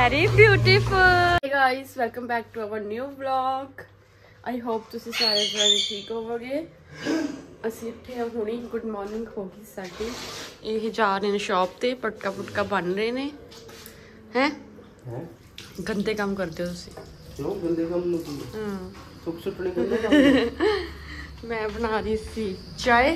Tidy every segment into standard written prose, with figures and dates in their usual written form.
very beautiful. Hey guys, welcome back to our new vlog. I hope ਤੁਸੀਂ ਸਾਰੇ ਜਣੇ ਠੀਕ ਹੋਵੋਗੇ। ਅਸੀਂ ਇੱਥੇ ਹੁਣੀ ਗੁੱਡ ਮਾਰਨਿੰਗ ਹੋ ਗਈ ਸਾਡੀ। ਇਹ ਜਾ ਰਹੇ ਨੇ ਸ਼ਾਪ ਤੇ, ਪਟਕਾ ਪੁਟਕਾ ਬਣ ਰਹੇ ਨੇ। ਹੈ ਗੰਦੇ ਕੰਮ ਕਰਦੇ ਹੋ ਤੁਸੀਂ। ਕਿਉਂ ਗੰਦੇ ਕੰਮ ਨੂੰ ਕੀ? ਸੁੱਕ ਸੁੱਟਣੀ ਗੰਦੇ ਕੰਮ। मैं बना रही थी चाय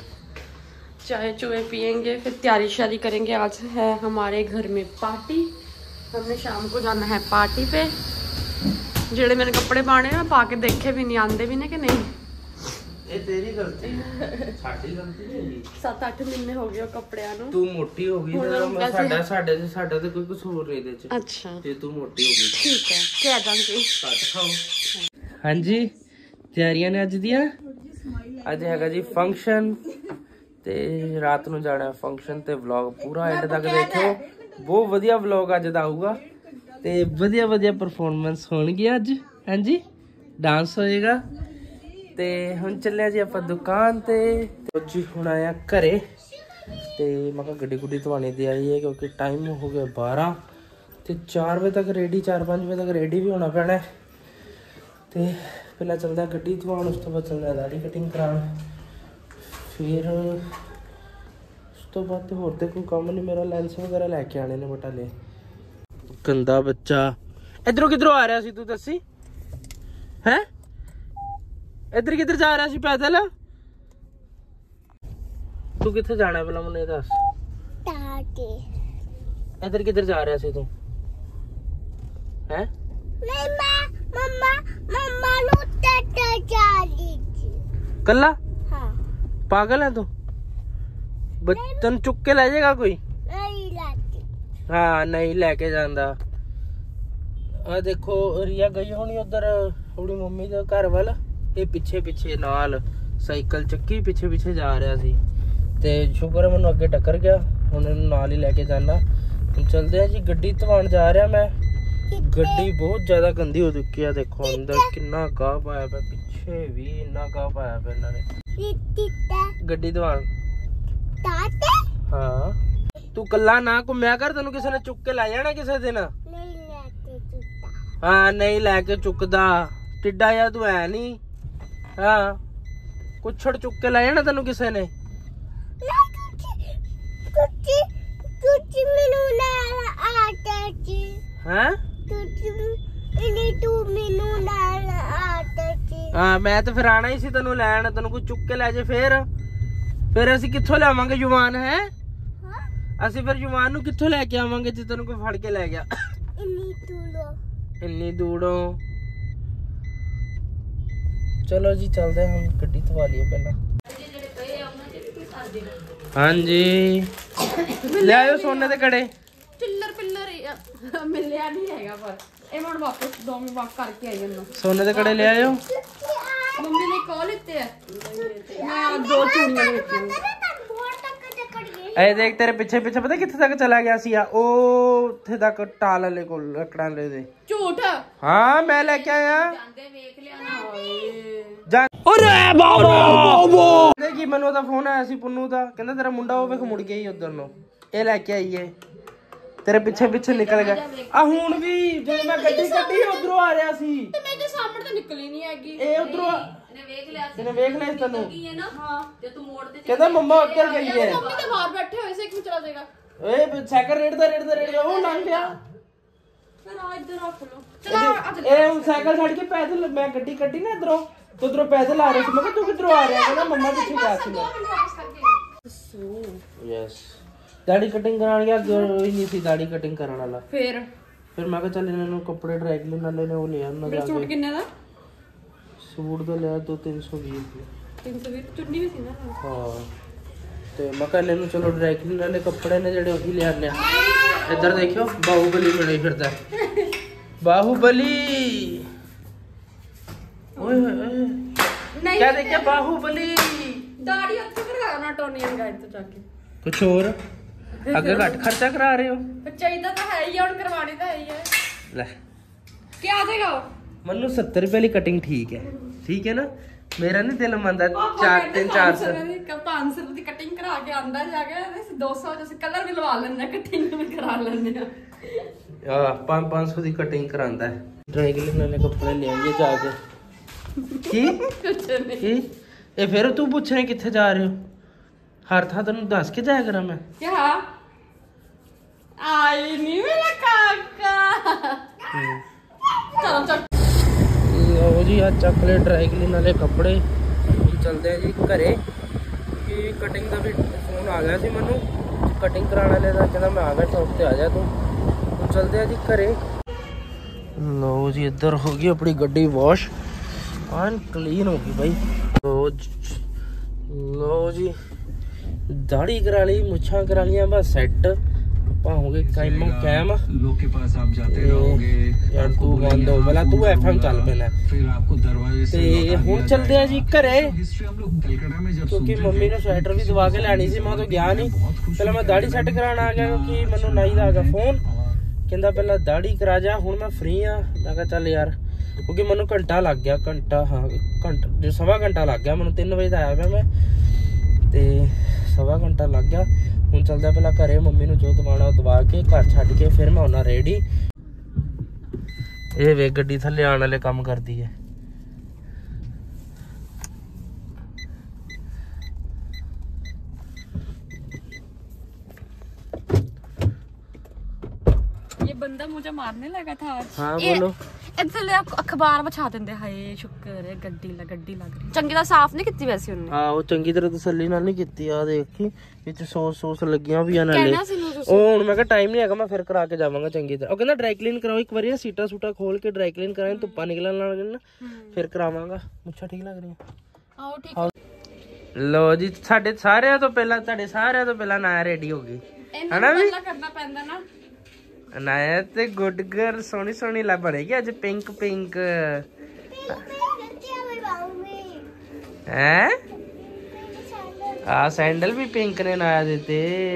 चुए पियेंगे, फिर तैयारी शारी करेंगे। आज है हमारे घर में पार्टी, हमने शाम को जाना है पार्टी पे। जेड़े मैंने कपड़े पाने हैं पा के देखे भी नहीं, आंदे भी नहीं कि नहीं। ये तेरी गलती है, साडी गलती नहीं। 7-8 महीने हो गए कपड़ियां नूं। तू मोटी हो गई ते साडा ते कोई कसूर नहीं दे च। अच्छा जे तू मोटी हो गई ठीक है, कह दांगे। हां जी, ਤਿਆਰੀਆਂ ਨੇ ਅੱਜ ਦੀਆਂ। ਅੱਜ ਹੈਗਾ ਜੀ ਫੰਕਸ਼ਨ ਤੇ ਰਾਤ ਨੂੰ ਜਾਣਾ ਫੰਕਸ਼ਨ ਤੇ ਵਲੌਗ ਪੂਰਾ ਐਂਡ ਤੱਕ ਦੇਖਿਓ। ਬਹੁਤ ਵਧੀਆ ਵਲੌਗ ਅੱਜ ਦਾ ਆਊਗਾ ਤੇ ਵਧੀਆ ਵਧੀਆ ਪਰਫਾਰਮੈਂਸ ਹੋਣਗੀ ਅੱਜ। ਹਾਂਜੀ, ਡਾਂਸ ਹੋਏਗਾ। ਤੇ ਹੁਣ ਚੱਲਿਆ ਜੀ ਆਪਾਂ ਦੁਕਾਨ ਤੇ। ਜੀ ਹੁਣ ਆਇਆ ਘਰੇ ਤੇ ਮੈਂ ਕਿਹਾ ਗੱਡੀ ਗੁੱਡੀ ਧਵਾਣੇ ਦੀ ਆਈ ਹੈ ਕਿਉਂਕਿ ਟਾਈਮ ਹੋ ਗਿਆ 12 ਤੇ 4 ਵਜੇ ਤੱਕ ਰੈਡੀ, 4-5 ਵਜੇ ਤੱਕ ਰੈਡੀ ਵੀ ਹੋਣਾ ਪੈਣਾ ਤੇ ਪਹਿਲਾਂ ਚੱਲਦਾ ਗੱਡੀ ਧਵਾਉਣ, ਉਸ ਤੋਂ ਬਾਅਦ ਚੱਲਦਾ ਦਾੜੀ ਕਟਿੰਗ ਕਰਾਉਣ, ਫਿਰ ਉਸ ਤੋਂ ਬਾਅਦ ਤੇ ਹੋਰ ਤੇ ਕੋਈ ਕੰਮ ਨਹੀਂ ਮੇਰਾ। ਲੈਂਸ ਵਗੈਰਾ ਲੈ ਕੇ ਆਣੇ ਨੇ ਬਟਾਲੇ। ਗੰਦਾ ਬੱਚਾ ਇਧਰੋਂ ਕਿਧਰੋਂ ਆ ਰਿਹਾ ਸੀ ਤੂੰ ਦੱਸੀ? ਹੈ ਇੱਧਰ ਕਿੱਧਰ ਜਾ ਰਿਹਾ ਸੀ ਪੈਦਲ? ਤੂੰ ਕਿੱਥੇ ਜਾਣਾ ਪਹਿਲਾਂ ਮੈਨੂੰ ਇਹ ਦੱਸ। ਇੱਧਰ ਕਿੱਧਰ ਜਾ ਰਿਹਾ ਸੀ ਤੂੰ? ਹੈ कल्ला? हाँ। पागल है तू? बच्चन चुक के ले जाएगा कोई? नहीं लाती। हाँ नहीं लेके जांदा। आ देखो रिया गई होनी उधर अपनी मम्मी दे घर वाल। ये पिछे पिछे नाल साइकिल चक्की पिछे पिछे जा रहा सी ते शुक्र है मैनू अगे टक्कर गया। हुण नाल ही लेके जाना। चलते हैं जी, गड्डी धवान जा रहा मैं। गड्डी बहुत ज्यादा गंदी हो चुकी है। देखो अंदर कितना गाह पाया पे, पिछे भी इन्ना गाह पाया पे इन्होंने। गड्डी धवान। हाँ तू कल्ला ना घूमया कर, तेनू किसी ने चुक के लै जाना किसी दिन। हाँ नहीं लैके चुकदा, टिड्डा या तू है नी। हाँ कुछड़ चुक के लै जाना तेनू किसी ने। हाँ हाँ मैं तो फिर आना ही सी तेनू लैन। तेनू कोई चुक के लै जे फिर असी कित्थों लियावांगे जुवान? है असी फिर जुवान नू कित्थों लैके आवांगे जे तेनू कोई फड़ के लै गया? इन्नी दूरों। चलो जी चलते हैं, हम गड्डी धवा लिए पहला। हाँ जी ले आयो सोने दे कड़े। पिल्लर पिल्लर मिलया नहीं हैगा पर ਇਹ ਹੁਣ ਵਾਪਸ 2 ਮਿੰਟ ਵਾਕ ਕਰਕੇ ਆਈ ਹਾਂ। सोने दे कड़े ले आयो। ਮੰਮੀ ਨੇ ਕਾਲ ਲਿੱਤੇ ਆ। ਮੈਂ 2 ਚੂੜੀਆਂ ਲਿੱਤੀਆਂ। ए देख तेरे पीछे पीछे पता किथे तक चला गया सी? ओ ਉੱਥੇ तक टाल वाले को लकड़ां ले दे। ਝੂਠ? हां मैं लेके आया। ਜਾਂਦੇ ਵੇਖ ਲਿਆ ਨਾ। ਜਾ ਓਰੇ ਬਾਬਾ ਦੇਖੀ ਮੈਨੂੰ ਤਾਂ ਫੋਨ ਆਇਆ ਸੀ ਪੁੰਨੂ ਦਾ, ਕਹਿੰਦਾ ਤੇਰਾ ਮੁੰਡਾ ਉਹ ਵੇਖ ਮੁੜ ਗਿਆ ਹੀ ਉਧਰ ਨੂੰ। ਇਹ ਲੈ ਕੇ ਆਈਏ तेरे पीछे पीछे निकल गया। आ हुन भी जब मैं गड्डी कड्डी उधरों आ रहा सी ते मेरे सामने तो निकली नहीं हैगी। ए उधरों ने देख लिया तन्नू की है ना। हां जे तू मोड़ ते कहंदा मम्मा उधर गई है। मम्मी तो बाहर बैठे हुए से क्यों चला जाएगा? ए साइकिल रेड़दा ओ लंघ गया। फिर आ इधर रख लो। चला ए उन साइकिल छड़ के पैदल मैं गड्डी कड्डी ना इधरों तो उधरों पैदल आ रहे थे। मैं कहा तू किधरों आ रहा है? कहंदा मम्मा पीछे गया सी मैं। यस दाढ़ी कटिंग कराने गया, ही नहीं थी दाढ़ी कटिंग कराने वाला। फिर मैं कहा चल इन्होंने कपड़े ड्राई क्लीन वाले ने वो ले आना जाके। सूट कितने दा? सूट तो लिया 320 रुपए। 320 चुन्नी भी थी ना। हां ते मैं कहा इन्होंने चलो ड्राई क्लीन वाले कपड़े ने जेडे वही ले आने। इधर देखियो बाहुबली बने फिरदा है। बाहुबली ओए नहीं क्या देखिए बाहुबली। दाढ़ी अच्छे करवाना टोनियन गाइड तो जाके कुछ और अगे घट खर्चा करा रहे हो। चाहिए तो है ही और करवानी तो है ही है। ले क्या देगा मनु 70 रुपए वाली कटिंग ठीक है ना। मेरा नहीं दिल मंदा 400 500 की कटिंग करा के आंदा जाके 200 जैसे कलर भी लवा लेने कटिंग भी करा लेने। 500 ਦੀ ਕਟਿੰਗ ਕਰਾਂਦਾ ਹੈ। ਡਰਾਈ ਕਲੀਨਰ ਨੇ ਕੱਪੜੇ ਲੈ ਆਈਏ ਜਾ ਕੇ। ਕੀ ਕੀ ਇਹ ਫਿਰ ਤੂੰ ਪੁੱਛ ਰਿਹਾ ਕਿੱਥੇ ਜਾ ਰਹੇ ਹੋ? ਹਰ ਥਾਂ ਤੈਨੂੰ ਦੱਸ ਕੇ ਜਾਇਆ ਕਰਾਂ ਮੈਂ। क्या आई नहीं मेरा काका। चलो चल ਲਓ ਜੀ ਆ ਚੱਕ ਲੈ ਡਰਾਈ ਕਲੀਨਰ ਵਾਲੇ ਕੱਪੜੇ। ਹੁਣ ਚੱਲਦੇ ਆ ਜੀ ਘਰੇ ਕਿ ਕਟਿੰਗ ਦਾ ਵੀ ਫੋਨ ਆ ਗਿਆ ਸੀ ਮੈਨੂੰ, ਕਟਿੰਗ ਕਰਾਉਣ ਵਾਲੇ ਦਾ, ਕਹਿੰਦਾ ਮੈਂ ਆ ਗਿਆ ਸ਼ੌਪ ਤੇ ਆ ਜਾ ਤੂੰ। ਹੁਣ ਚੱਲਦੇ ਆ ਜੀ ਘਰੇ। ਲਓ ਜੀ ਇੱਧਰ ਹੋ ਗਈ ਆਪਣੀ ਗੱਡੀ ਵਾਸ਼, ਐਨ ਕਲੀਨ ਹੋ ਗਈ ਬਾਈ। ਲਓ ਜੀ ਦਾੜੀ ਕਰਾ ਲਈ, ਮੁੱਛਾਂ ਕਰਾ ਲੀਆਂ, ਬਸ ਸੈੱਟ ਆਪਾਂ ਹੋ ਗਏ ਕਾਇਮ ਕੈਮ। लोग के पास आप जाते रहोगे ਯਾਰ ਤੂੰ ਬੰਦ ਹੋ ਪਹਿਲਾਂ, ਤੂੰ FM ਚੱਲ ਪੈਣਾ। फिर आपको दरवाजे से ਤੇ ਹੁਣ ਚੱਲਦੇ ਆ ਜੀ ਘਰੇ हिस्ट्री हम लोग कलकत्ता में जब ਕਿਉਂਕਿ ਮੰਮੀ ਨੂੰ ਸਵੈਟਰ ਵੀ ਦਵਾ ਕੇ ਲੈਣੀ ਸੀ, ਮੈਂ ਤਾਂ ਗਿਆ ਨਹੀਂ। ਪਹਿਲਾਂ ਮੈਂ ਦਾੜੀ ਸੈੱਟ ਕਰਾਉਣ ਆ ਗਿਆ ਕਿਉਂਕਿ ਮੈਨੂੰ ਨਾਈ ਦਾ ਆ ਗਿਆ ਫੋਨ, ਕਹਿੰਦਾ ਪਹਿਲਾਂ ਦਾੜੀ ਕਰਾ ਜਾ। ਹੁਣ ਮੈਂ ਫ੍ਰੀ ਆ, ਮੈਂ ਕਿਹਾ ਚੱਲ ਯਾਰ, ਕਿਉਂਕਿ ਮੈਨੂੰ ਘੰਟਾ ਲੱਗ ਗਿਆ, ਘੰਟਾ ਹਾਂ ਘੰਟਾ ਸਵਾ ਘੰਟਾ ਲੱਗ ਗਿਆ ਮੈਨੂੰ। 3 ਵਜੇ ਦਾ ਆਇਆ ਮੈਂ ਤੇ ਸਵਾ ਘੰਟਾ ਲੱਗ ਗਿਆ। ਹੁਣ ਚੱਲਦਾ ਪਹਿਲਾਂ ਘਰੇ, ਮੰਮੀ ਨੂੰ ਜੋ ਦਵਾਉਣਾ ਉਹ ਦਵਾ ਕੇ ਘਰ ਛੱਡ ਕੇ ਫਿਰ ਮੈਂ ਆਉਣਾ ਰੈਡੀ। ਇਹ ਵੇ ਗੱਡੀ ਥੱਲੇ ਆਉਣ ਵਾਲੇ ਕੰਮ ਕਰਦੀ ਹੈ। ये बंदा मुझे मारने लगा था आज। हाँ बोलो। इसलिए अखबार बिछा देंगे। हाय शुक्र है गड्डी लग रही चंगी तरह साफ नहीं की वैसे उन्हें। हाँ वो चंगी तरह तसल्ली नाल नहीं कीती। आ देखी ਵਿੱਚ ਸੌਸ ਲੱਗੀਆਂ ਵੀ ਆ ਨਾਲੇ। ਕਹਿਣਾ ਸੀ ਨੂੰ ਤੁਸੀਂ। ਉਹ ਹੁਣ ਮੈਂ ਕਿਹਾ ਟਾਈਮ ਨਹੀਂ ਹੈਗਾ, ਮੈਂ ਫਿਰ ਕਰਾ ਕੇ ਜਾਵਾਂਗਾ ਚੰਗੀ ਤਰ੍ਹਾਂ। ਉਹ ਕਹਿੰਦਾ ਡਰਾਈ ਕਲੀਨ ਕਰਾਓ ਇੱਕ ਵਾਰੀ, ਸੀਟਾ ਸੂਟਾ ਖੋਲ ਕੇ ਡਰਾਈ ਕਲੀਨ ਕਰਾਏ, ਧੁੱਪਾਂ ਨਿਕਲਣ ਲੱਗ ਜਾਣ ਫਿਰ ਕਰਾਵਾਂਗਾ। ਮੁੱਛਾਂ ਠੀਕ ਲੱਗ ਰਹੀਆਂ? ਆਓ ਠੀਕ। ਲੋ ਜੀ ਸਾਡੇ ਸਾਰਿਆਂ ਤੋਂ ਪਹਿਲਾਂ, ਤੁਹਾਡੇ ਸਾਰਿਆਂ ਤੋਂ ਪਹਿਲਾਂ ਨਾਇਆ ਰੈਡੀ ਹੋ ਗਈ ਹਨਾ ਵੀ? ਕਰਨਾ ਪੈਂਦਾ ਨਾ। ਨਾਇਆ ਤੇ ਗੁੱਡ ਗਰਲ ਸੋਹਣੀ ਸੋਹਣੀ ਲੱਗ ਬਣੇਗੀ ਅੱਜ, ਪਿੰਕ ਪਿੰਕ ਹੈ। ਆ ਸੈਂਡਲ ਵੀ ਪਿੰਕ ਨੇ ਨਾਇਆ ਦਿੱਤੇ।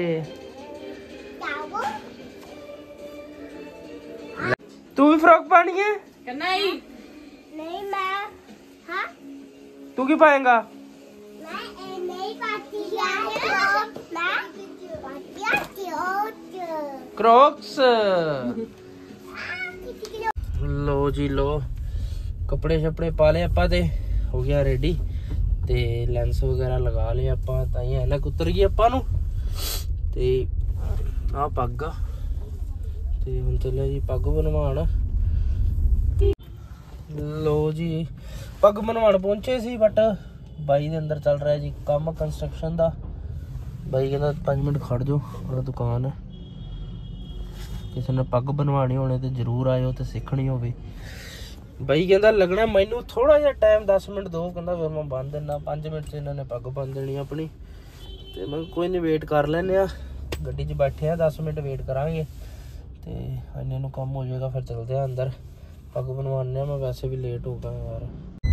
ਤੂੰ ਵੀ ਫਰੋਕ ਪਾਣੀ ਹੈ? नहीं नहीं मैं हाँ ਤੂੰ ਕੀ ਪਾਏਗਾ? मैं नहीं पाती यार मैं पाती ਕ੍ਰੋਕਸ। ਲੋ ਜੀ ਲੋ, ਕੱਪੜੇ ਛਪੜੇ ਪਾ ਲਏ ਆਪਾਂ ਤੇ ਹੋ ਗਿਆ ਰੈਡੀ, ਤੇ ਲੈਂਸ ਵਗੈਰਾ ਲਗਾ ਲਏ ਆਪਾਂ, ਤਾਂ ਹੀ ਐਨਕ ਉਤਰ ਗਈ ਆਪਾਂ ਨੂੰ। ਤੇ ਆ ਪੱਗ ਆ, ਤੇ ਹੁਣ ਚੱਲਿਆ ਜੀ ਪੱਗ ਬਣਵਾਉਣ। ਲੋ ਜੀ ਪੱਗ ਬਣਵਾਉਣ ਪਹੁੰਚੇ ਸੀ, ਬਟ ਬਾਈ ਦੇ ਅੰਦਰ ਚੱਲ ਰਿਹਾ ਜੀ ਕੰਮ ਕੰਸਟਰਕਸ਼ਨ ਦਾ। ਬਾਈ ਕਹਿੰਦਾ 5 ਮਿੰਟ ਖੜ ਜਾਓ, ਉਹਦਾ ਦੁਕਾਨ ਹੈ। ਕਿਸੇ ਨੇ ਪੱਗ ਬਣਵਾਉਣੀ ਹੋਣੇ ਤੇ ਜ਼ਰੂਰ ਆਇਓ, ਤੇ ਸਿੱਖਣੀ ਹੋਵੇ। ਬਾਈ ਕਹਿੰਦਾ ਲੱਗਣਾ ਮੈਨੂੰ ਥੋੜਾ ਜਿਹਾ ਟਾਈਮ, 10 ਮਿੰਟ ਦੋ, ਕਹਿੰਦਾ ਫਿਰ ਮੈਂ ਬੰਨ ਦਿੰਦਾ। 5 ਮਿੰਟ 'ਚ ਇਹਨਾਂ ਨੇ ਪੱਗ ਬੰਨ ਦੇਣੀ ਆਪਣੀ। ਤੇ ਮੈਂ ਕੋਈ ਨਹੀਂ, ਵੇਟ ਕਰ ਲੈਂਦੇ ਆ, ਗੱਡੀ 'ਚ ਬੈਠੇ ਆ, 10 ਮਿੰਟ ਵੇਟ ਕਰਾਂਗੇ ਤੇ ਇੰਨੇ ਨੂੰ ਕੰਮ ਹੋ ਜਾਏਗਾ। ਫਿਰ ਚੱਲਦੇ ਆ ਅੰਦਰ, ਪੱਗ ਬਣਵਾਉਂਦੇ ਆ। ਮੈਂ ਵੈਸੇ ਵੀ ਲੇਟ ਹੋ ਗਿਆ ਯਾਰ।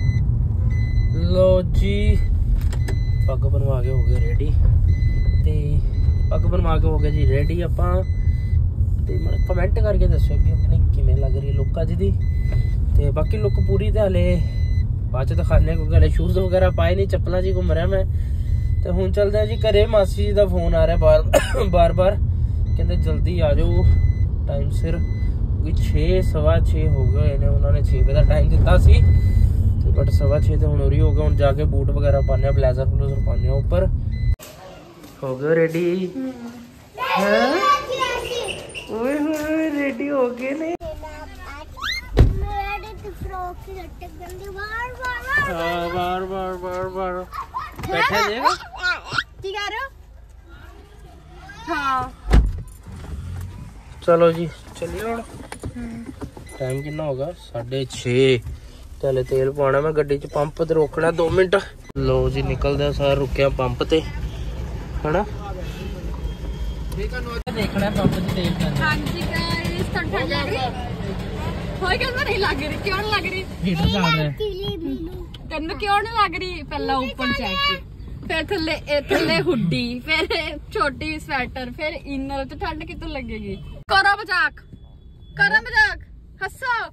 ਲੋ ਜੀ ਪੱਗ ਬਣਵਾ ਕੇ ਹੋ ਗਏ ਰੈਡੀ, ਤੇ ਪੱਗ ਬਣਵਾ ਕੇ ਹੋ ਗਏ ਜੀ ਰੈਡੀ ਆਪਾਂ। ਤੇ ਮੈਨੂੰ ਕਮੈਂਟ ਕਰਕੇ ਦੱਸਿਓ ਕਿ ਆਪਣੀ ਕਿਵੇਂ ਲੱਗ ਰਹੀ ਲੁੱਕ ਅੱਜ ਦੀ। ਤੇ ਬਾਕੀ ਲੁੱਕ ਪੂਰੀ ਤਾਂ ਹਲੇ ਬਾਅਦ ਚ ਦਿਖਾਣੇ, ਕਿਉਂਕਿ ਹਲੇ ਸ਼ੂਜ਼ ਵਗੈਰਾ ਪਾਏ ਨਹੀਂ, ਚੱਪਲਾਂ 'ਚ ਹੀ ਘੁੰਮ ਰਿਹਾ ਮੈਂ। ਤੇ ਹੁਣ ਚੱਲਦੇ ਆ ਜੀ ਘਰੇ। ਮਾਸੀ ਜੀ ਦਾ ਫੋਨ ਆ ਰਿਹਾ ਬਾਰ-ਬਾਰ, ਕਹਿੰਦੇ ਜਲਦੀ ਆ ਜਾਓ ਟਾਈਮ ਸਿਰ, ਕਿਉਂਕਿ 6:15 ਹੋ ਗਏ ਨੇ। ਉਹਨਾਂ ਨੇ 6 ਵਜੇ ਦਾ ਟਾਈਮ ਦਿੱਤਾ ਸੀ, ਤੇ ਬਟ 6:15 ਤੇ ਹੁਣ ਉਰੀ ਹੋ ਗਿਆ। ਹੁਣ ਜਾ ਕੇ ਬੂਟ ਵਗੈਰਾ ਪਾਉਂਦੇ ਆ, ਬਲੇਜ਼ਰ ਬਲੂਜ਼ਰ ਪਾਉਂਦੇ ਆ ਉੱਪਰ। ਹੋ ਗਏ ਰੈਡੀ? ਓਏ ਹੋਏ ਰੈਡੀ ਹੋ ਗਏ ਨੇ। ਬਾਰ ਬੈਠੇ ਜੇ की कह रहे हो? हाँ ਚਲੋ ਜੀ ਚੱਲੀਏ ਹੁਣ। ਟਾਈਮ ਕਿੰਨਾ ਹੋ ਗਿਆ? 6:30। ਚੱਲੇ ਤੇਲ ਪਾਉਣਾ ਮੈਂ ਗੱਡੀ 'ਚ, ਪੰਪ ਤੇ ਰੋਕਣਾ 2 ਮਿੰਟ। ਲੋ ਜੀ ਨਿਕਲਦਾ ਸਾਰ, ਰੁਕਿਆ ਪੰਪ ਤੇ ਹਨਾ, ਦੇਖਣਾ ਪੰਪ 'ਚ ਤੇਲ ਪੈਂਦਾ। हाँ जी गाइस, ठंड लग रही होय कहंदा नहीं लग रही। क्यों नहीं लग रही? ਹੀਟਰ ਚੱਲ ਰਿਹਾ। ਤੈਨੂੰ ਕਿਉਂ ਨਹੀਂ ਲੱਗ ਰਹੀ? ਪਹਿਲਾਂ ਉੱਪਰ ਚੈੱਕ, ਫਿਰ ਥੱਲੇ ਹੁੱਡੀ, ਫਿਰ ਛੋਟੀ ਸਵੈਟਰ, ਫਿਰ ਇਨਰ, ਤੇ ਠੰਡ ਕਿੱਥੋਂ ਲੱਗੇਗੀ? ਕਰੋ ਮਜ਼ਾਕ, ਹੱਸੋ।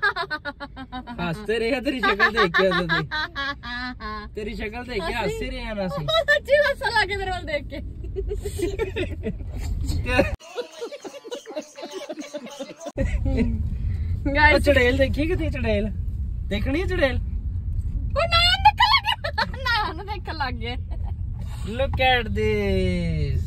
ਹੱਸਦੇ ਰਹੇ, ਤੇਰੀ ਸ਼ਕਲ ਦੇਖ ਕੇ ਹੱਸਦੇ, ਤੇਰੀ ਸ਼ਕਲ ਦੇਖ ਕੇ ਹੱਸਦੇ ਰਹੇ ਨਾ ਸੀ। ਸੱਚੀ ਹੱਸਣ ਲੱਗੇ ਮੇਰੇ ਵੱਲ ਦੇਖ ਕੇ। गाइस चड़ेल देखी कितनी चड़ेल देखनी है चड़ेल देख लग गए लुक एट दिस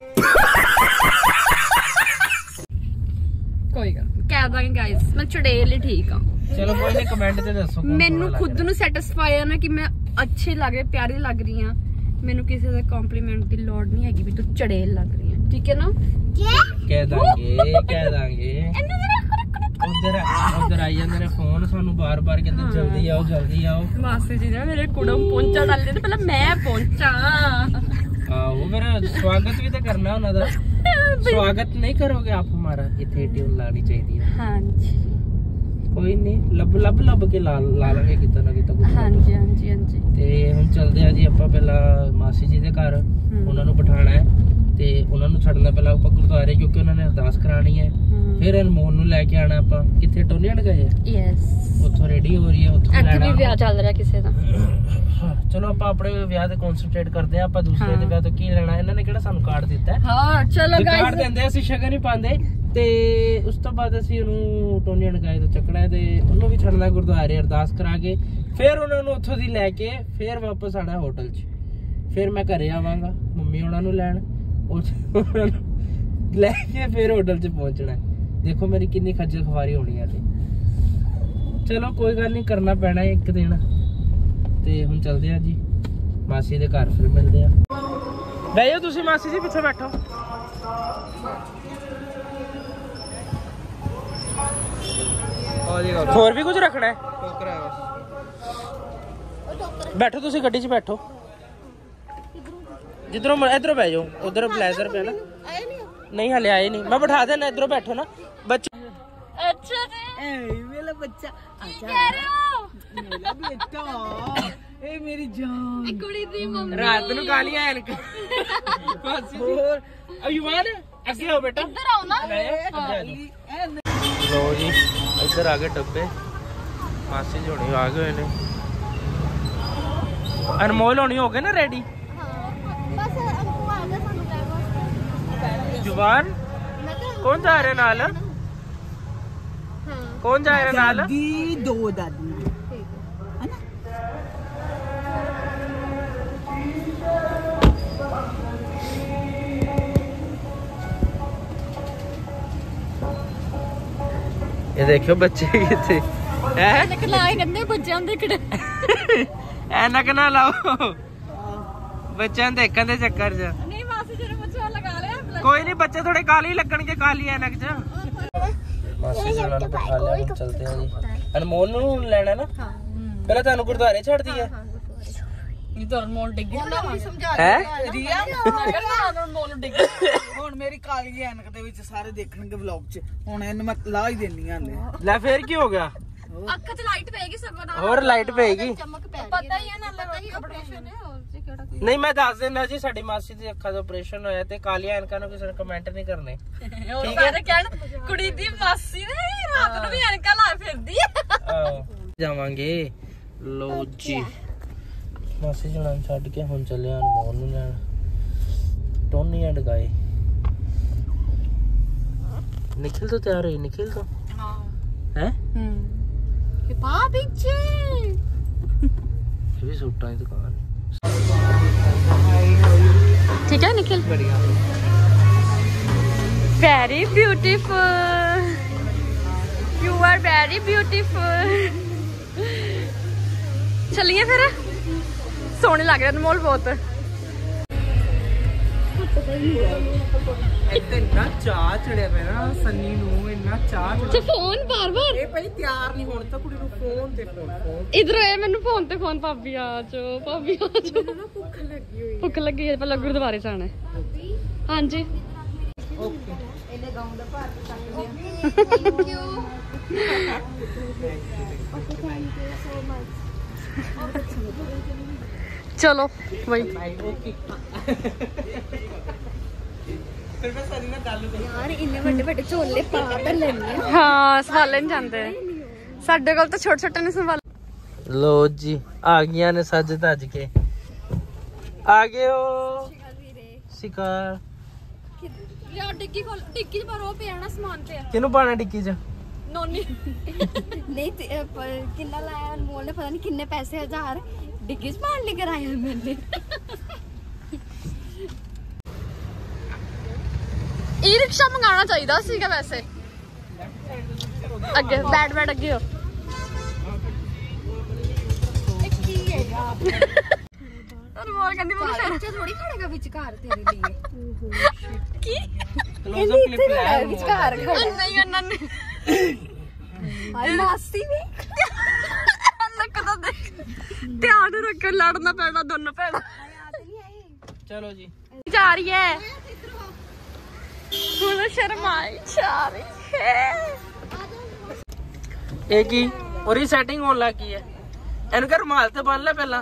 कोई गल कह दांगे गाइस मैं चड़ेल ही ठीक हां चलो कोई नहीं कमेंट ते दसो ਮੈਨੂੰ ਖੁਦ ਨੂੰ ਸੈਟੀਸਫਾਈ ਆ ਨਾ ਕਿ ਮੈਂ ਅੱਛੀ ਲੱਗ ਰਹੀ ਪਿਆਰੀ ਲੱਗ ਰਹੀ ਆ ਮੈਨੂੰ ਕਿਸੇ ਦਾ ਕੰਪਲੀਮੈਂਟ ਦੀ ਲੋੜ ਨਹੀਂ ਹੈਗੀ ਵੀ ਤੂੰ ਚੜੇਲ ਲੱਗ ਰਹੀ ਹੈ ਠੀਕ ਹੈ ਨਾ कह दांगे उधर आई जाते ने फोन सानू बार बार कहते जल्दी आओ ਮਾਸੀ ਜੀ ਨੇ ਮੇਰੇ ਕੁੜਮ ਪਹੁੰਚਾ डाले तो पहले मैं पहुंचा आओ मेरा स्वागत भी तो करना उन्होंने स्वागत नहीं करोगे आप हमारा इतने ट्यून लानी चाहिए हाँ जी कोई नहीं लब के ला लांगे कितना ना कितना हाँ जी हाँ जी हाँ जी ते हम चलते हैं जी ਆਪਾਂ ਪਹਿਲਾਂ ਮਾਸੀ ਜੀ ਦੇ ਘਰ ਉਹਨਾਂ ਨੂੰ ਬਿਠਾਣਾ ਹੈ ਤੇ ਉਹਨਾਂ ਨੂੰ ਛੱਡਣਾ ਪਹਿਲਾਂ ਆਪਾਂ ਗੁਰਦੁਆਰੇ ਕਿਉਂਕਿ ਉਹਨਾਂ ਨੇ ਅਰਦਾਸ ਕਰਾਣੀ ਹੈ ਫਿਰ ਅਨਮੋਲ ਨੂੰ ਲੈ ਕੇ ਆਣਾ ਆਪਾਂ ਕਿੱਥੇ ਟੋਨੀਆਂ ਗਏ ਯੈਸ ਉੱਥੋਂ ਰੈਡੀ ਹੋ ਰਹੀ ਹੈ ਉੱਥੋਂ ਇੱਥੇ ਲੈਣਾ ਵੀ ਵਿਆਹ ਚੱਲ ਰਿਹਾ ਕਿਸੇ ਦਾ ਚਲੋ ਆਪਾਂ ਆਪਣੇ ਵਿਆਹ ਤੇ ਕਨਸੈਂਟਰੇਟ ਕਰਦੇ ਆ ਆਪਾਂ ਦੂਸਰੇ ਦੇ ਵਿਆਹ ਤੋਂ ਕੀ ਲੈਣਾ ਇਹਨਾਂ ਨੇ ਕਿਹੜਾ ਸਾਨੂੰ ਕਾਰਡ ਦਿੱਤਾ ਹਾਂ ਚਲੋ ਕਾਰਡ ਗਾਇਸ ਦਿੰਦੇ ਅਸੀਂ ਸ਼ਗਨ ਹੀ ਪਾਉਂਦੇ ਤੇ ਉਸ ਤੋਂ ਬਾਅਦ ਅਸੀਂ ਉਹਨੂੰ ਟੋਨੀਆਂ ਗਏ ਤੋਂ ਚੱਕਣਾ ਤੇ ਉਹਨੂੰ ਵੀ ਛੱਡਣਾ ਗੁਰਦੁਆਰੇ ਅਰਦਾਸ ਕਰਾ ਕੇ ਫਿਰ ਉਹਨਾਂ ਨੂੰ ਉੱਥੋਂ ਦੀ ਲੈ ਕੇ ਫਿਰ ਵਾਪਸ ਆਣਾ ਹੋਟਲ 'ਚ ਫਿਰ ਮੈਂ ਘਰੇ ਆਵਾਂਗਾ ਮੰਮੀ ਉਹਨਾਂ ਨੂੰ ਲੈਣ ਉਹਨਾਂ ਨੂੰ ਲੈ ਕੇ ਫਿਰ ਹੋਟਲ 'ਚ ਪਹੁੰਚਣਾ ਦੇਖੋ ਮੇਰੀ ਕਿੰਨੀ ਖੱਜਲ ਖਵਾਰੀ ਹੋਣੀ ਆ ਤੇ ਚਲੋ ਕੋਈ ਗੱਲ ਨਹੀਂ ਕਰਨਾ ਪੈਣਾ ਇੱਕ ਦਿਨ ਤੇ ਹੁਣ ਚੱਲਦੇ ਆ ਜੀ ਮਾਸੀ ਦੇ ਘਰ ਫਿਰ ਮਿਲਦੇ ਆ ਬਹਿ ਜਾਓ ਤੁਸੀਂ ਮਾਸੀ ਜੀ ਪਿੱਛੇ ਬੈਠੋ ਹੋਰ ਵੀ ਕੁਝ ਰੱਖਣਾ ਹੈ ਬੈਠੋ ਤੁਸੀਂ ਗੱਡੀ 'ਚ ਬੈਠੋ ਜਿੱਧਰੋਂ ਇਧਰੋਂ ਬਹਿ ਜਾਓ ਉਧਰ ਬਲੇਜ਼ਰ ਪਿਆ ਨਾ नहीं हले आए नहीं मैं बैठा देना इधरों बैठो ना बच्चे अच्छा जी मेरा बच्चा ਕੀ ਕਹਿ ਰਹੇ ਹੋ मेरा बेटा ए मेरी जान ਕੁੜੀ ਦੀ ਮੰਮੀ रात ਨੂੰ ਕਾਲੀਆਂ ਐਨਕ ਹੋਰ ਅਯੁਮਾਨ ਅੱਗੇ ਆਓ ਬੇਟਾ ਇੱਧਰ ਆਓ ਨਾ ਲੋ ਜੀ ਇੱਧਰ ਆ ਗਏ ਡੱਬੇ ਮਾਸੀ ਜੀ ਹੋਣੀ ਆ ਗਏ ਨੇ ਅਨਮੋਲ ਹੋਣੀ ਹੋ ਗਏ ਨਾ ਰੈਡੀ बस अंकु आ गया सानू लेवा जुबान कौन जा रहे नाल कौन जा रहे नाल दादी दो दादी है ना ये देखो बच्चे कितने ਐਨਕ ਲਾਏ ਗੰਦੇ ਬੱਚਿਆਂ ਦੇ ਕਿਹੜੇ ਐਨਕ ਨਾ ਲਾਓ ਬੱਚਿਆਂ ਨੂੰ ਦੇਖਣ ਦੇ ਚੱਕਰ 'ਚ ਨਹੀਂ ਮਾਸੀ ਜੀ ਨੇ ਬੱਚਾ ਲਗਾ ਲਿਆ ਕੋਈ ਨਹੀਂ ਬੱਚੇ ਥੋੜੇ ਕਾਲੀ ਲੱਗਣਗੇ ਕਾਲੀ ਐਨਕ 'ਚ ਮਾਸੀ ਜੀ ਨਾਲ ਬਿਠਾ ਲਿਆ ਹੁਣ ਚਲਦੇ ਹਾਂ ਜੀ ਅਨਮੋਲ ਨੂੰ ਲੈਣਾ ਨਾ ਪਹਿਲਾਂ ਤੁਹਾਨੂੰ ਗੁਰਦੁਆਰੇ ਛੱਡਦੀ ਹੈ ਇਹ ਤਾਂ ਮੋਲ ਡਿੱਗ ਗਿਆ ਹੈ रिया ਮੋਲ ਡਿੱਗ ਹੁਣ ਮੇਰੀ ਕਾਲੀ ਐਨਕ ਦੇ ਵਿੱਚ ਸਾਰੇ ਦੇਖਣਗੇ ਵਲੌਗ 'ਚ ਹੁਣ ਇਹਨੂੰ ਮੈਂ ਲਾ ਹੀ ਦੇਣੀ ਆ ਹਲੇ ਲੈ ਫੇਰ ਕੀ ਹੋ ਗਿਆ ਅੱਖ 'ਚ ਲਾਈਟ ਪੈਗੀ ਸਗੋਂ ਨਾਲ ਹੋਰ ਲਾਈਟ ਪਏਗੀ ਪਤਾ ਹੀ ਹੈ ਨਾਲ ਆਪਰੇਸ਼ਨ ਹੈ ਹੋਰ ਜੀ ਕਿਹੜਾ ਨਹੀਂ ਮੈਂ ਦੱਸ ਦਿੰਦਾ ਜੀ ਸਾਡੀ ਮਾਸੀ ਦੀ ਅੱਖਾਂ ਦਾ ਆਪਰੇਸ਼ਨ ਹੋਇਆ ਤੇ ਕਾਲੀਆਂ ਐਨਕਾਂ ਨੂੰ ਕਿਸੇ ਨੇ ਕਮੈਂਟ ਨਹੀਂ ਕਰਨੇ ਹੋਰ ਸਾਰੇ ਕਹਿਣ ਕੁੜੀ ਦੀ ਮਾਸੀ ਨੇ ਰਾਤ ਨੂੰ ਵੀ ਐਨਕਾਂ ਲਾ ਫਿਰਦੀ ਹੈ ਜਾਵਾਂਗੇ ਲੋ ਜੀ ਮਾਸੀ ਜੀ ਨਾਲ ਛੱਡ ਕੇ ਹੁਣ ਚੱਲੇ ਅਨਮੋਲ ਨੂੰ ਲੈਣ ਟੋਨੀ ਐਂਡ ਗਾਏ ਨਿਖਿਲ ਤੋਂ ਤਿਆਰ ਹੋਈ ਨਿਖਿਲ ਤੋਂ ਹਾਂ ਹੈ ਕਿ ਪਾ ਪਿੱਛੇ ਇਹ ਵੀ ਸੂਟਾਂ ਦੀ ਦੁਕਾਨ ठीक है निखिल बढ़िया very beautiful you are very beautiful चलिए फिर सोने लग रहे अनमोल बहुत ਇੰਨਾ ਚਾਹ ਚੜਿਆ ਪਿਆ ਨਾ ਸੰਨੀ ਨੂੰ ਇੰਨਾ ਚਾਹ अच्छा फोन बार बार ਇਹ ਭਾਈ ਤਿਆਰ ਨਹੀਂ ਹੋਣ ਤਾਂ ਕੁੜੀ ਨੂੰ ਫੋਨ ਤੇ ਫੋਨ इधर आए मैंने फोन ते फोन भाभी आ जाओ भाभी आ जाओ भुख लगी है पहले गुरुद्वारे जाना है हाँ जी चलो वही ਫਿਰ ਮੈਂ ਸੰਨੀ ਨਾਲ ਗੱਲ ਕਰੀ यार इन्ने बड़े बड़े झोले पा कर लेने हाँ संभाले नहीं जाते साडे कोल तो छोटे छोटे ने संभाल लो जी आ गया ने सज धज के आ गए हो शिकार ਲਿਆ ਟਿੱਕੀ ਖੋਲ ਟਿੱਕੀ ਚ ਪਰ ਉਹ ਪਿਆ ਨਾ ਸਮਾਨ ਤੇ ਕਿਹਨੂੰ ਪਾਣਾ ਟਿੱਕੀ 'ਚ? ਨੋਨੀ ਨਹੀਂ ਕਿੰਨਾ ਲਾਇਆ ਅਨਮੋਲ ਨੇ ਪਤਾ ਨਹੀਂ ਕਿੰਨੇ ਪੈਸੇ 1000 ਡਿੱਗੀ ਚ ਪਾਣ ਲਈ ਕਰਾਇਆ ਮੈਨੇ ई रिक्शा मंगाना चाहिए सीगा वैसे अगे बैठ अगे हो थोड़ी खड़ेगा विचकार तेरे लिए की विचकार नहीं हाय मासी भी ध्यान रख लड़ना पैना दोनों भैन चलो जी जा रही है शर्माई जा रही है ਇਹ ਕੀ ਉਹਦੀ ਸੈਟਿੰਗ ਹੋਣ ਲੱਗੀ ਹੈ ਇਹਨੂੰ ਕਿ ਰੁਮਾਲ ਤੇ ਬੰਨ ਲੈ ਪਹਿਲਾਂ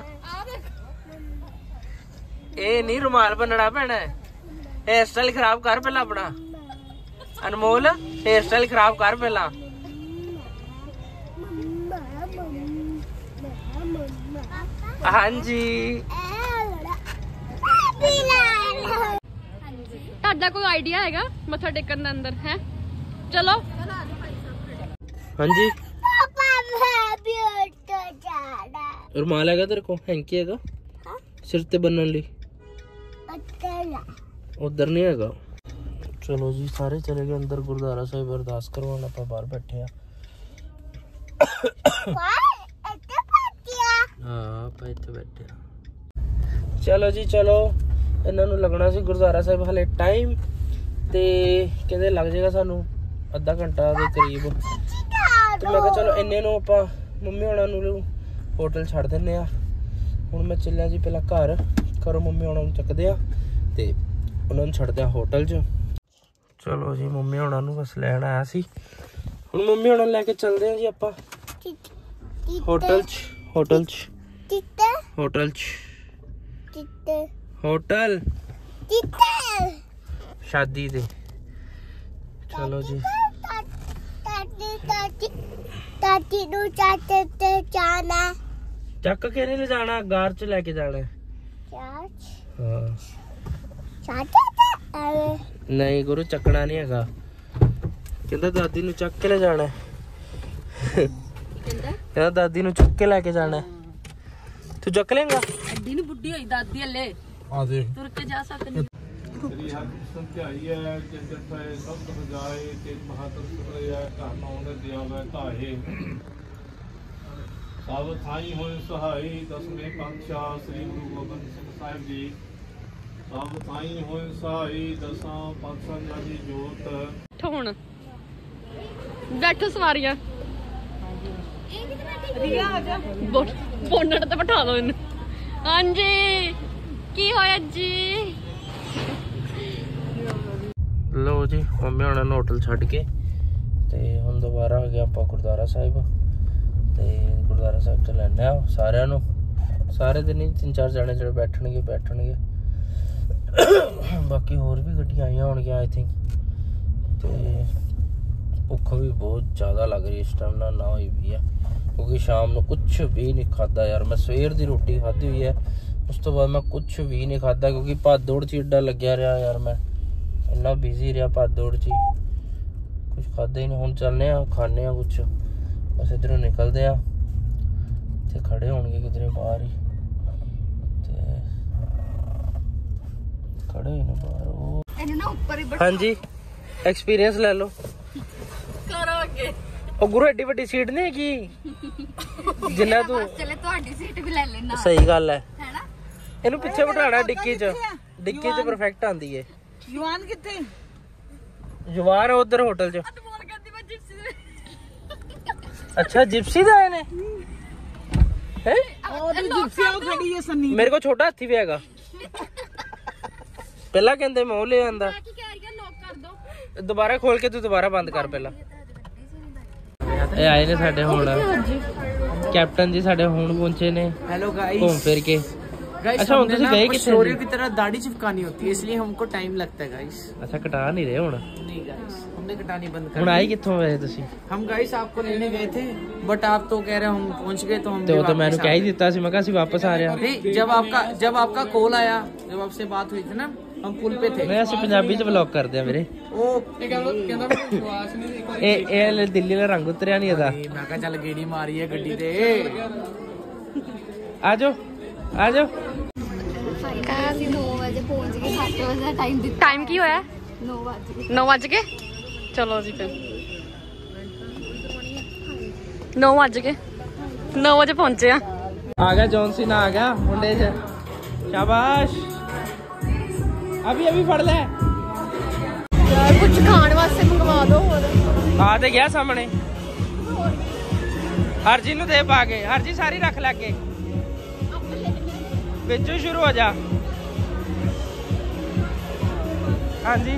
ਇਹ ਨਹੀਂ ਰੁਮਾਲ ਬੰਨਣਾ ਪੈਣਾ ਹੇਅਰ ਸਟਾਈਲ ਖਰਾਬ ਕਰ ਪਹਿਲਾਂ ਆਪਣਾ ਅਨਮੋਲ ਹੇਅਰ ਸਟਾਈਲ ਖਰਾਬ ਕਰ ਪਹਿਲਾਂ ਹਾਂਜੀ ਤੁਹਾਡਾ ਕੋਈ ਆਈਡੀਆ ਹੈਗਾ ਮੱਥਾ ਟੇਕਣ ਦੇ ਅੰਦਰ ਹੈ ਚਲੋ ਹਾਂਜੀ रुमाल हैगा तेरे को हैंकी हैगा सिर ते बनने ली उधर नहीं हैगा चलो जी सारे चले गए अंदर गुरुद्वारा साहिब अरदास करवाना आप बाहर बैठे बैठे चलो जी चलो इन्हां नूं लगना सी गुरुद्वारा साहिब हले टाइम ते कहंदे लग जाएगा सानू अद्धा घंटा दे करीब तो मैं कहा चलो इन्ने नूं आपां मम्मी होना नूं होटल छड़ दिंदे आ हुण मैं चलिया जी पहला घर घरों मम्मी होना नूं चकदे आ ते उन्हां नूं छड्डदे आ होटल च चलो जी मम्मी होना नूं बस लैण आया सी हुण मम्मी होना लैके चलदे आ जी आपां होटल शादी दे चलो जी ਚੱਕ ਕੇ ਨਹੀਂ ਲੈ ਜਾਣਾ ਗਾਰ ਚ ਲੈ ਕੇ ਜਾਣਾ ਹਾਂ ਨਹੀਂ ਗੁਰੂ ਚੱਕਣਾ ਨਹੀਂ ਹੈਗਾ ਕਹਿੰਦਾ ਦਾਦੀ ਨੂੰ ਚੱਕ ਕੇ ਲੈ ਜਾਣਾ ਕਹਿੰਦਾ ਦਾਦੀ ਨੂੰ ਚੁੱਕ ਕੇ ਲੈ ਕੇ ਜਾਣਾ ਤੂੰ ਚੱਕ ਲੇਗਾ ਅੱਡੀ ਨੂੰ ਬੁੱਢੀ ਹੋਈ ਦਾਦੀ ਹਲੇ आ देख ਤੁਰ ਕੇ ਜਾ ਸਕਦੀ तेरी हर किस्म की आई है जगत है सब जाए तेज बहादुर सुखरया कहना उन्हें दिया वह काहे सब थाई होए सहाय दसवें पातशाह श्री गुरु गोबिंद सिंह साहिब जी सब थाई होए सहाय दसां पातशाह जी जोत ਹੁਣ ਬੈਠੋ ਸਵਾਰੀਆਂ रिया आ जा ਬੋਨਟ ਤੇ ਬਿਠਾ ਦਿਓ ਇਹਨੂੰ ਹਾਂਜੀ ਕੀ ਹੋਇਆ ਜੀ लो जी मम्मी होना ने होटल छड़ के ते हुण दोबारा आ गया आपां गुरुद्वारा साहिब ते गुरुद्वारा साहिब तो लैने आ सारिਆਂ ਨੂੰ ਸਾਰੇ ਦਿਨ ਹੀ 3-4 ਜਣੇ ਜਿਹੜੇ बैठणगे बाकी होर भी गड्डियां आईयां होणगीਆਂ आई थिंक ते भुख भी बहुत ज़्यादा लग रही इस टाइम ना हुई भी है क्योंकि शाम को कुछ भी नहीं खाता यार मैं सवेर की रोटी खाधी हुई है उस तो बाद मैं कुछ भी नहीं खाता क्योंकि भज दौड़ च एड्डा लग्या रहा यार मैं इन्ना बिजी रहा भज दौड़ च कुछ खादा ही नहीं हुण चलने खाने कुछ बस इधरों निकलते ते खड़े होणगे किधरे बाहर ही ते खड़े ही ने बाहर ਇਹਨੂੰ ਨਾ ਉੱਪਰ ਹੀ हाँ जी एक्सपीरियंस ले लो ਕਰੋ ਅੱਗੇ ਉਹ ਗੁਰੂ ਐਡੀ ਵੱਡੀ ਸੀਟ ਨਹੀਂ ਹੈਗੀ ਜਿੰਨਾ ਤੂੰ ਚਲੇ ਤੁਹਾਡੀ ਸੀਟ ਵੀ ਲੈ ਲੈਣਾ ਸਹੀ ਗੱਲ ਹੈ ਹੈਨਾ ਇਹਨੂੰ ਪਿੱਛੇ ਬਿਠਾਣਾ ਡਿੱਕੀ 'ਚ ਪਰਫੈਕਟ ਆਂਦੀ ਏ ਜਵਾਨ ਕਿੱਥੇ ਜਵਾਰ ਉਧਰ ਹੋਟਲ 'ਚ ਬੋਲ ਕਹਿੰਦੀ ਮੈਂ ਜਿਪਸੀ ਦੇ ਅੱਛਾ ਜਿਪਸੀ ਦਾ ਆਏ ਨੇ ਹੈ ਉਹਦੀ ਜਿਪਸੀ ਉਹ ਖੜੀ ਹੈ ਸੰਨੀ ਮੇਰੇ ਕੋਲ ਛੋਟਾ ਹਾਥੀ ਵੀ ਹੈਗਾ ਪਹਿਲਾਂ ਕਹਿੰਦੇ ਮੈਂ ਉਹ ਲੈ ਆਂਦਾ ਕੀ ਕਹਿ ਰਹੀ ਹੈ ਲੋਕ ਕਰ ਦੋ ਦੁਬਾਰਾ ਖੋਲ ਕੇ ਤੂੰ ਦੁਬਾਰਾ ਬੰਦ ਕਰ ਪਹਿਲਾਂ ਇਹ ਆਏ ਨੇ ਸਾਡੇ ਹੁਣ कैप्टन जी साढ़े हुण पहुंचे ने हेलो गाइस घूम फिर के अच्छा हुण तुसीं गए कित्थे स्टोरी की तरह दाढ़ी चिपकानी होती है इसलिए हमको टाइम लगता है गाइस अच्छा कटा नहीं रहे हुण नहीं गाइस हमने कटानी बंद कर हुण आए कित्थों वैसे तुसीं हम गाइस आपको लेने गए थे बट आप तो कह रहे हम पहुंच गए तो हम तो मैंने कह ही दिता सी मैं कहा सी वापस आ रहा नहीं जब आपका कॉल आया जब आपसे बात हुई थी ना हम पुल पे थे। नहीं ਅਸੀਂ ਪੰਜਾਬੀ ਚ ਵਲੌਗ ਕਰਦੇ ਆ ਵੀਰੇ। ਉਹ ਇਹ ਕਹਿੰਦਾ ਮੈਨੂੰ ਵਿਸ਼ਵਾਸ ਨਹੀਂ ਇੱਕ ਵਾਰੀ ਇਹ ਦਿੱਲੀ ਦਾ ਰੰਗ ਉਤਰਿਆ ਨਹੀਂ ਇਹਦਾ। ਮੈਂ ਕਿਹਾ ਚੱਲ ਗੇੜੀ ਮਾਰੀਏ ਗੱਡੀ ਤੇ। ਆਜੋ ਆਜੋ। ਅਸੀਂ 9 ਵਜੇ ਪਹੁੰਚ ਗਏ 7 ਵਜੇ ਦਾ ਟਾਈਮ ਦਿੱਤਾ। ਟਾਈਮ ਕੀ ਹੋਇਆ? 9 ਵਜੇ 9 ਵਜ ਗਏ। ਚਲੋ ਜੀ ਫਿਰ 9 ਵਜ ਗਏ 9 ਵਜੇ ਪਹੁੰਚੇ ਆ। ਆ ਗਿਆ ਜੌਨ ਸੀਨਾ ਆ ਗਿਆ ਮੁੰਡੇ ਚ। ਸ਼ਾਬਾਸ਼। ਅਭੀ ਫੜ ਲੈ ਯਾਰ ਕੁਝ ਖਾਣ ਵਾਸਤੇ ਮੰਗਵਾ ਦਿਓ ਹੋਰ। ਆ ਤੇ ਗਿਆ ਸਾਹਮਣੇ। ਹਰਜੀ ਨੂੰ ਦੇ ਪਾ ਕੇ। ਹਰਜੀ ਸਾਰੀ ਰੱਖ ਲੈ ਕੇ ਵਿੱਚੋਂ ਸ਼ੁਰੂ ਹੋ ਜਾ। ਹਾਂਜੀ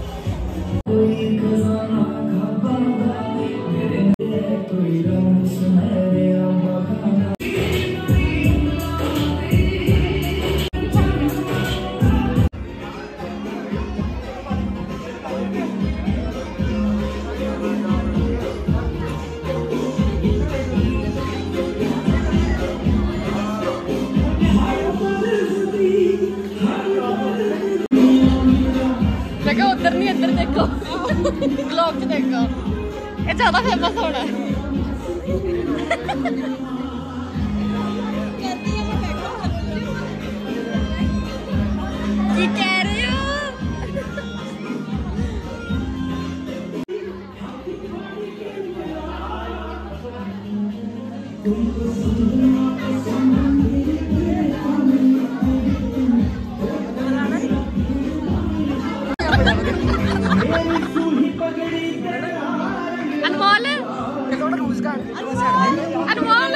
देखो उधर नहीं इधर देखो ब्लॉग च देखो ये ज्यादा फेमस होना की कह रहे हो? अनमोल अनमोल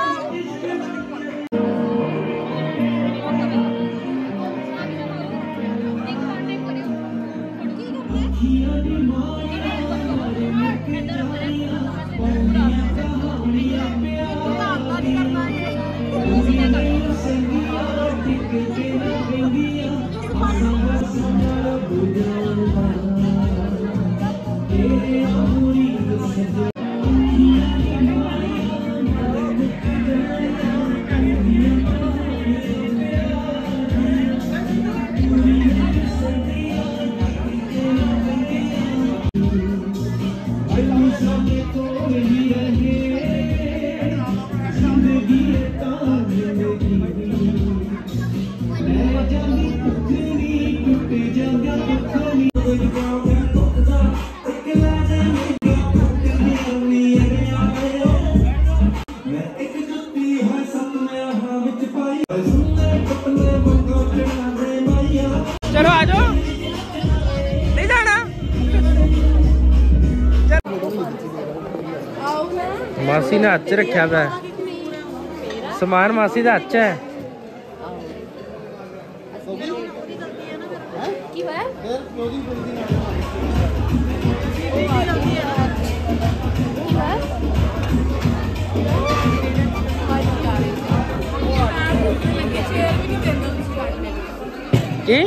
चलो आ जाओ। नहीं जाना। मासी ने हथ च रखा हुआ समान। मासी का हथ है। की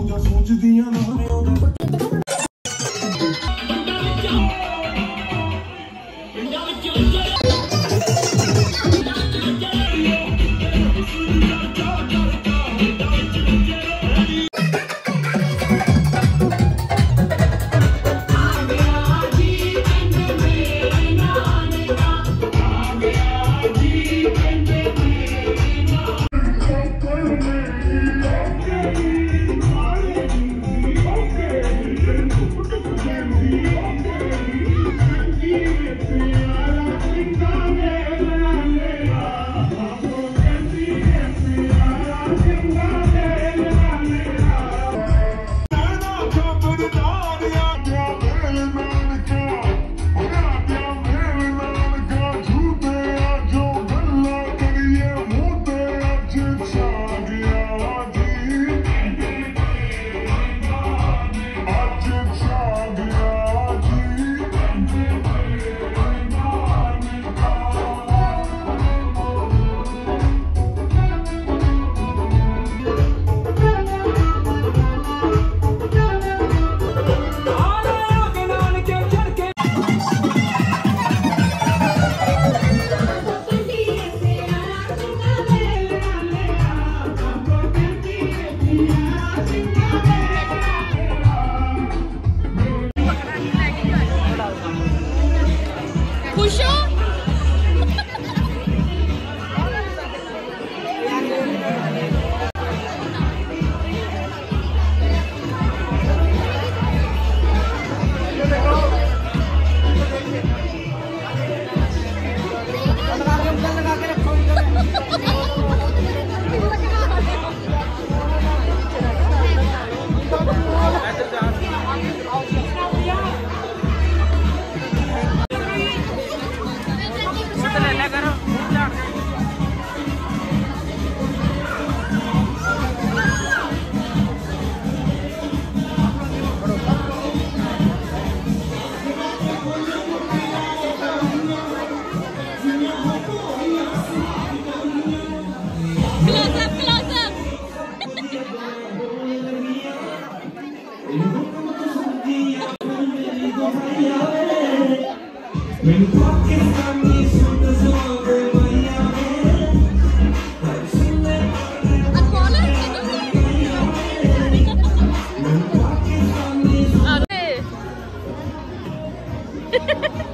Ha